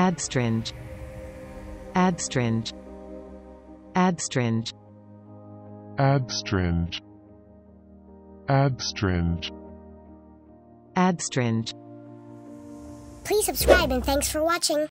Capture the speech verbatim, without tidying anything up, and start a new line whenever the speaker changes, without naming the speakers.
adstringe, adstringe, adstringe,
adstringe, adstringe,
adstringe.
Please subscribe and thanks for watching.